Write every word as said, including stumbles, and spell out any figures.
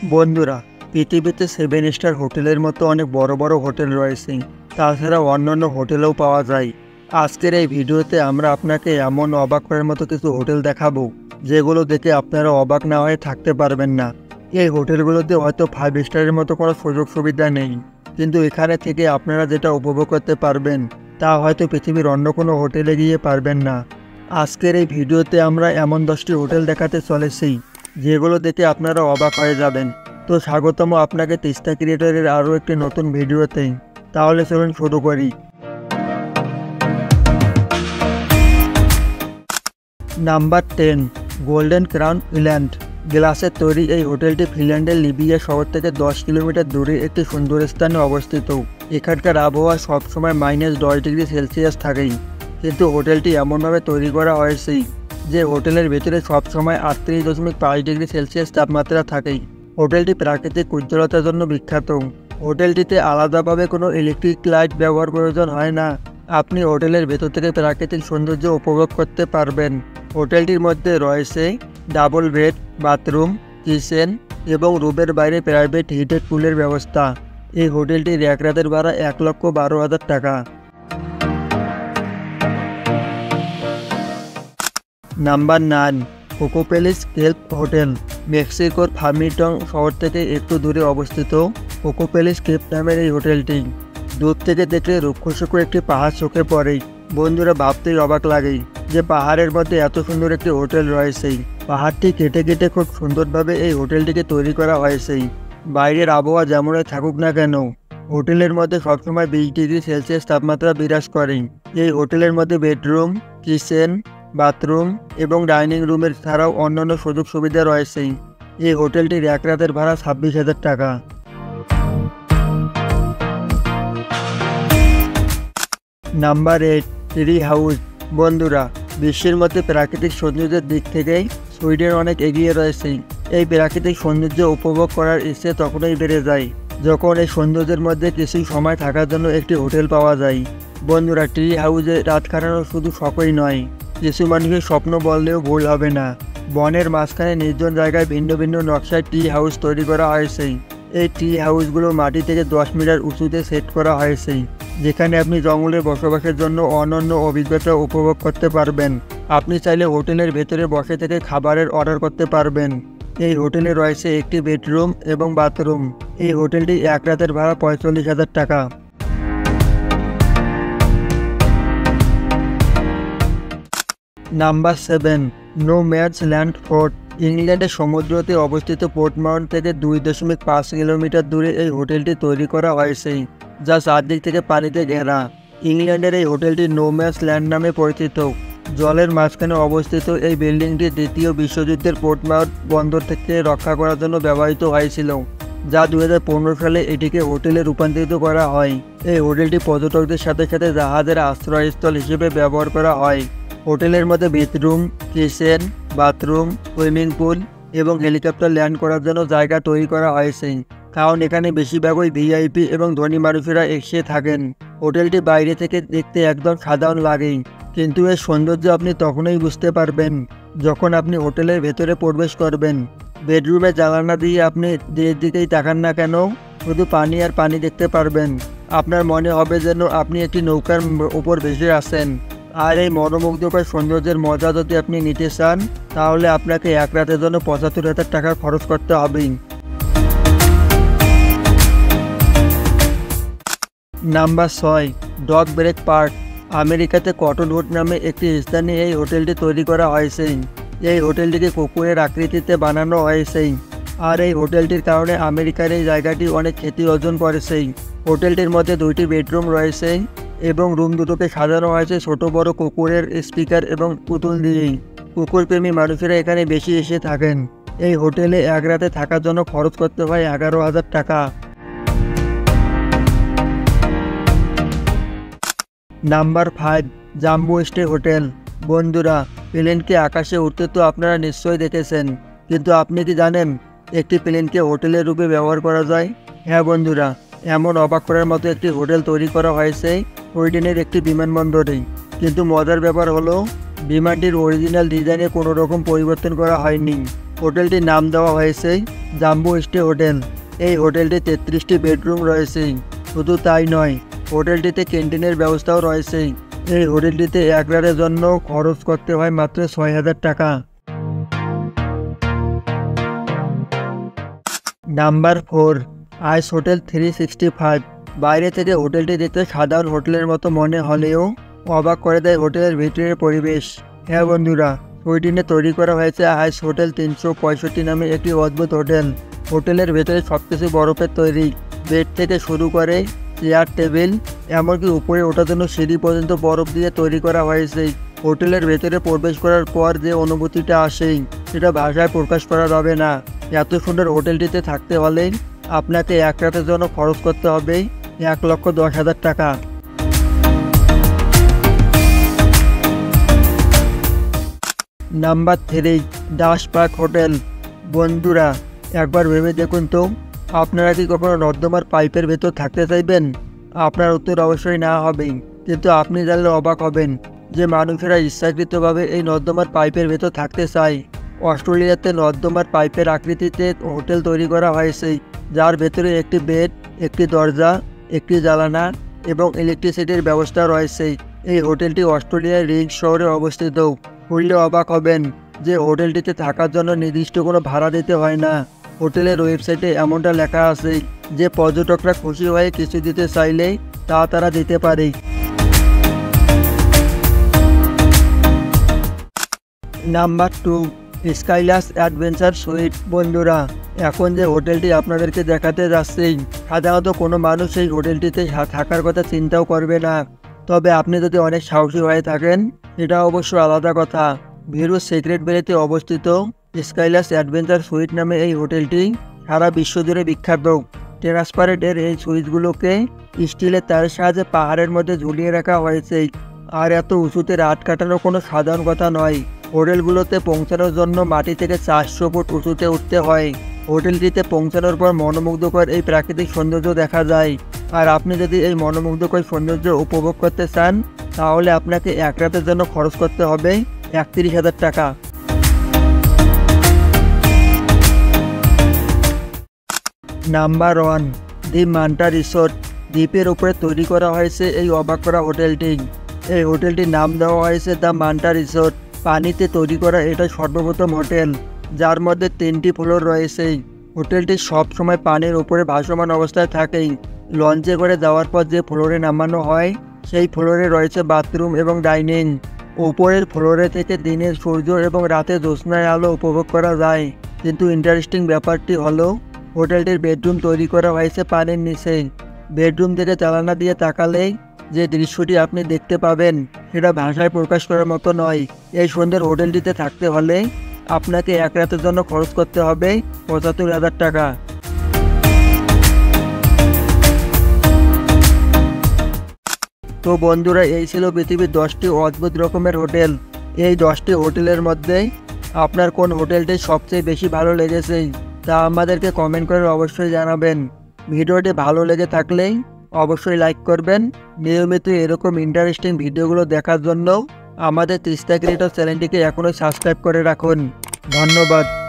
বন্ধুরা, পৃথিবীতে seven star হোটেলের মতো অনেক বড় বড় হোটেল রয়েছে। তাছাড়াও অন্যান্য হোটেলেও পাওয়া যায়। আজকের এই ভিডিওতে আমরা আপনাকে এমন অবাক করার মতো কিছু হোটেল দেখাবো, যেগুলো দেখে আপনারা অবাক না হয়ে থাকতে পারবেন না। এই হোটেলগুলোতে হয়তো ফাইভ স্টারের মতো কোনো সুযোগ সুবিধা নেই, কিন্তু এখানে থেকে আপনারা যেটা উপভোগ করতে পারবেন তা হয়তো পৃথিবীর অন্য কোনো হোটেলে গিয়ে পারবেন না। আজকের এই ভিডিওতে আমরা এমন দশটি হোটেল দেখাতে চলেছি, যেগুলো দেখে আপনারা অবাক হয়ে যাবেন। তো স্বাগতম আপনাকে তিস্তা ক্রিয়েটরের আরও একটি নতুন ভিডিওতে। তাহলে চলুন শুরু করি। Number ten, golden crown island. গ্লাসের তৈরি এই হোটেলটি ফিনল্যান্ডের লিবিয়া শহর থেকে দশ কিলোমিটার দূরে একটি সুন্দর স্থানে অবস্থিত। এখানকার আবহাওয়া সবসময় মাইনাস দশ ডিগ্রি সেলসিয়াস থাকেই, কিন্তু হোটেলটি এমনভাবে তৈরি করা হয়েছে যে হোটেলের ভেতরে সবসময় আটত্রিশ দশমিক পাঁচ ডিগ্রি সেলসিয়াস তাপমাত্রা থাকেই। হোটেলটি প্রাকৃতিক উজ্জ্বলতার জন্য বিখ্যাত। হোটেলটিতে আলাদাভাবে কোনো ইলেকট্রিক লাইট ব্যবহার প্রয়োজন হয় না। আপনি হোটেলের ভেতর থেকে প্রাকৃতিক সৌন্দর্য উপভোগ করতে পারবেন। হোটেলটির মধ্যে রয়েছে ডাবল বেড, বাথরুম, কিচেন এবং রুমের বাইরে প্রাইভেট হিটেড পুলের ব্যবস্থা। এই হোটেলটির এক রাতের ভাড়া এক লক্ষ বারো হাজার টাকা। Number nine, coco palace kelp hotel. মেক্সিকোর ফার্মিটং শহর থেকে একটু দূরে অবস্থিত কোকো প্যালেস কেপ নামের এই হোটেলটি দূর থেকে দেখলে রুক্ষসূক্ষ্ম একটি পাহাড় চোখে পড়ে। বন্ধুরা, ভাবতেই অবাক লাগে যে পাহাড়ের মধ্যে এত সুন্দর একটি হোটেল রয়েছে। পাহাড়টি কেটে কেটে খুব সুন্দরভাবে এই হোটেলটিকে তৈরি করা হয়েছে। বাইরের আবহাওয়া যেমনই থাকুক না কেন, হোটেলের মধ্যে সবসময় বিশ ডিগ্রি সেলসিয়াস তাপমাত্রা বিরাজ করে। এই হোটেলের মধ্যে বেডরুম, কিচেন, বাথরুম এবং ডাইনিং রুমের ছাড়াও অন্যান্য সুযোগ সুবিধা রয়েছে। এই হোটেলটির এক রাতের ভাড়া ছাব্বিশ হাজার টাকা। Number eight, tree house. বন্ধুরা, বিশ্বের মধ্যে প্রাকৃতিক সৌন্দর্যের দিক থেকেই সুইডেন অনেক এগিয়ে রয়েছে। এই প্রাকৃতিক সৌন্দর্য উপভোগ করার ইচ্ছে তখনই বেড়ে যায় যখন এই সৌন্দর্যের মধ্যে কিছু সময় থাকার জন্য একটি হোটেল পাওয়া যায়। বন্ধুরা, ট্রি হাউসে রাত কাটানো শুধু শখই নয়, কিছু মানুষের স্বপ্ন বললেও ভুল হবে না। বনের মাঝখানে নির্জন জায়গায় ভিন্ন ভিন্ন নকশায় ট্রি হাউস তৈরি করা হয়েছে। এই ট্রি হাউসগুলো মাটি থেকে দশ মিটার উঁচুতে সেট করা হয়েছে, যেখানে আপনি জঙ্গলে বসবাসের জন্য অনন্য অভিজ্ঞতা উপভোগ করতে পারবেন। আপনি চাইলে হোটেলের ভেতরে বসে থেকে খাবারের অর্ডার করতে পারবেন। এই হোটেলে রয়েছে একটি বেডরুম এবং বাথরুম। এই হোটেলটি এক রাতের ভাড়া পঁয়তাল্লিশ হাজার টাকা। Number seven, no man's land fort. ইংল্যান্ডের সমুদ্রতে অবস্থিত পোর্টমাউন্ট থেকে দুই দশমিক পাঁচ কিলোমিটার দূরে এই হোটেলটি তৈরি করা হয়েছে, যা চারদিক থেকে পানিতে ঘেরা। ইংল্যান্ডের এই হোটেলটি নো ম্যাডস ল্যান্ড নামে পরিচিত। জলের মাঝখানে অবস্থিত এই বিল্ডিংটি দ্বিতীয় বিশ্বযুদ্ধের পোর্টমাউন্ট বন্দর থেকে রক্ষা করার জন্য ব্যবহৃত হয়েছিল, যা দুই হাজার পনেরো সালে এটিকে হোটেলে রূপান্তরিত করা হয়। এই হোটেলটি পর্যটকদের সাথে সাথে জাহাজের আশ্রয়স্থল হিসেবে ব্যবহার করা হয়। হোটেলের মধ্যে bedroom, kitchen, bathroom, swimming pool এবং হেলিকপ্টার ল্যান্ড করার জন্য জায়গা তৈরি করা হয়েছে, কারণ এখানে বেশিরভাগই ভিআইপি এবং ধনী মানুষেরা এসে থাকেন। হোটেলটি বাইরে থেকে দেখতে একদম সাধারণ লাগে, কিন্তু এর সৌন্দর্য আপনি তখনই বুঝতে পারবেন যখন আপনি হোটেলের ভেতরে প্রবেশ করবেন। বেডরুমে জানালা দিয়ে আপনি যে দিকেই তাকান না কেন, শুধু পানি আর পানি দেখতে পারবেন। আপনার মনে হবে যেন আপনি একটি নৌকার উপর ভেসে আছেন। আর এই মনোমুগ্ধকর সৌন্দর্যের মজা যদি আপনি নিতে চান, তাহলে আপনাকে এক রাতের জন্য পঁচাত্তর হাজার টাকা খরচ করতে হবে। নাম্বার ছয়, ডগ ব্রেক পার্ক। আমেরিকাতে কটনউড নামে একটি স্থানে এই হোটেলটি তৈরি করা হয়েছে। এই হোটেলটিকে কুকুরের আকৃতিতে বানানো হয়েছে, আর এই হোটেলটির কারণে আমেরিকার এই জায়গাটি অনেক খ্যাতি অর্জন করেছে। হোটেলটির মধ্যে দুইটি বেডরুম রয়েছে এবং রুম দুটোকে সাজানো হয়েছে ছোট বড় কুকুরের স্পিকার এবং পুতুল দিয়েই। কুকুরপ্রেমী মানুষেরা এখানে বেশি এসে থাকেন। এই হোটেলে এক রাতে থাকার জন্য খরচ করতে হয় এগারো হাজার টাকা। Number five, jumbo stay hotel. বন্ধুরা, প্লেনকে আকাশে উঠতে তো আপনারা নিশ্চয়ই দেখেছেন, কিন্তু আপনি কি জানেন একটি প্লেনকে হোটেলের রূপে ব্যবহার করা যায়? হ্যাঁ বন্ধুরা, এমন অবাক করার মতো একটি হোটেল তৈরি করা হয়েছে সুইডেনের একটি বিমানবন্দরে। কিন্তু মজার ব্যাপার হলো, বিমানটির অরিজিনাল ডিজাইনে কোনো রকম পরিবর্তন করা হয়নি। হোটেলটির নাম দেওয়া হয়েছে জাম্বো স্টে হোটেল। এই হোটেলটি তেত্রিশটি বেডরুম রয়েছে। শুধু তাই নয়, হোটেলটিতে ক্যান্টিনের ব্যবস্থাও রয়েছে। এই হোটেলটিতে এক রাতের জন্য খরচ করতে হয় মাত্র ছয় হাজার টাকা। Number four, ice hotel three sixty five. বাইরে থেকে হোটেলটি দেখতে সাধারণ হোটেলের মতো মনে হলেও অবাক করে দেয় হোটেলের ভিতরের পরিবেশ। হ্যাঁ বন্ধুরা, সুইডেনে তৈরি করা হয়েছে আইস হোটেল তিনশো পঁয়ষট্টি নামে একটি অদ্ভুত হোটেল। হোটেলের ভেতরে সবকিছু বরফের তৈরি। বেড থেকে শুরু করে চেয়ার, টেবিল, এমনকি উপরে ওঠার জন্য সিঁড়ি পর্যন্ত বরফ দিয়ে তৈরি করা হয়েছে। হোটেলের ভেতরে প্রবেশ করার পর যে অনুভূতিটা আসে সেটা ভাষায় প্রকাশ করা যাবে না। এত সুন্দর হোটেলটিতে থাকতে হলে আপনাকে এক রাতের জন্য খরচ করতে হবে এক লক্ষ দশ হাজার টাকা। Number three, das park hotel. বন্ধুরা, একবার ভেবে দেখুন তো, আপনারা কি কখনো নর্দমার পাইপের ভেতর থাকতে চাইবেন? আপনার উত্তর অবশ্যই না হবে, কিন্তু আপনি জানলে অবাক হবেন যে মানুষেরা ইচ্ছাকৃতভাবে এই নর্দমার পাইপের ভেতর থাকতে চায়। অস্ট্রেলিয়াতে নর্দমার পাইপের আকৃতিতে হোটেল তৈরি করা হয়েছে, যার ভেতরে একটি বেড, একটি দরজা, একটি জ্বালানা এবং ইলেকট্রিসিটির ব্যবস্থা রয়েছে। এই হোটেলটি অস্ট্রেলিয়ার রিডস শহরে অবস্থিত। শুনলে অবাক হবেন যে হোটেলটিতে থাকার জন্য নির্দিষ্ট কোনো ভাড়া দিতে হয় না। হোটেলের ওয়েবসাইটে এমনটা লেখা আছে যে পর্যটকরা খুশি হয়ে কিছু দিতে চাইলে তা তারা দিতে পারে। Number two, skylodge adventure suite. বন্ধুরা, এখন যে হোটেলটি আপনাদেরকে দেখাতে যাচ্ছি, সাধারণত কোনো মানুষ এই হোটেলটিতে থাকার কথা চিন্তাও করবে না। তবে আপনি যদি অনেক সাহসী হয়ে থাকেন, এটা অবশ্য আলাদা কথা। ভিরুস সিক্রেট ভ্যালিতে অবস্থিত স্কাইলাস অ্যাডভেঞ্চার সুইট নামে এই হোটেলটি সারা বিশ্ব জুড়ে বিখ্যাত। ট্রান্সপারেন্ট এর এই সুইচগুলোকে স্টিলের তারের সাহায্যে পাহাড়ের মধ্যে ঝুলিয়ে রাখা হয়েছে। আর এত উঁচুতে রাত কাটানো কোনো সাধারণ কথা নয়। হোটেলগুলোতে পৌঁছানোর জন্য মাটি থেকে চারশো ফুট উঁচুতে উঠতে হয়। হোটেলটিতে পৌঁছানোর পর মনোমুগ্ধকর এই প্রাকৃতিক সৌন্দর্য দেখা যায়। আর আপনি যদি এই মনোমুগ্ধকর সৌন্দর্য উপভোগ করতে চান, তাহলে আপনাকে এক রাতের জন্য খরচ করতে হবে একত্রিশ হাজার টাকা। Number one, the Manta resort. দ্বীপের উপরে তৈরি করা হয়েছে এই অবাক করা হোটেলটি। এই হোটেলটির নাম দেওয়া হয়েছে দ্য মান্টা রিসোর্ট। পানিতে তৈরি করা এটা সর্বপ্রথম হোটেল, যার মধ্যে তিনটি ফ্লোর রয়েছে। হোটেলটি সব সময় পানির উপরে ভাসমান অবস্থায় থাকে। লঞ্চে করে যাওয়ার পর যে ফ্লোরে নামানো হয়, সেই ফ্লোরে রয়েছে বাথরুম এবং ডাইনিং। উপরের ফ্লোরে থেকে দিনের সূর্য এবং রাতে জ্যোৎস্নার আলো উপভোগ করা যায়। কিন্তু ইন্টারেস্টিং ব্যাপারটি হলো, হোটেলটির বেডরুম তৈরি করা হয়েছে পানির নিচে। বেডরুম থেকে জানালা দিয়ে তাকালে যে দৃশ্যটি আপনি দেখতে পাবেন, সেটা ভাষায় প্রকাশ করার মতো নয়। এই সুন্দর হোটেলটিতে থাকতে হলে আপনাকে এক রাতের জন্য খরচ করতে হবে পঁচাত্তর হাজার টাকা। তো বন্ধুরা, এই ছিল পৃথিবীর দশটি অদ্ভুত রকমের হোটেল। এই দশটি হোটেলের মধ্যে আপনার কোন হোটেলটি সবচেয়ে বেশি ভালো লেগেছে তা আমাদেরকে কমেন্ট করে অবশ্যই জানাবেন। ভিডিওটি ভালো লেগে থাকলে অবশ্যই লাইক করবেন। নিয়মিত এরকম ইন্টারেস্টিং ভিডিওগুলো দেখার জন্য আমাদের তিস্তা ক্রিয়েটর চ্যানেলটিকে এখনই সাবস্ক্রাইব করে রাখুন। ধন্যবাদ।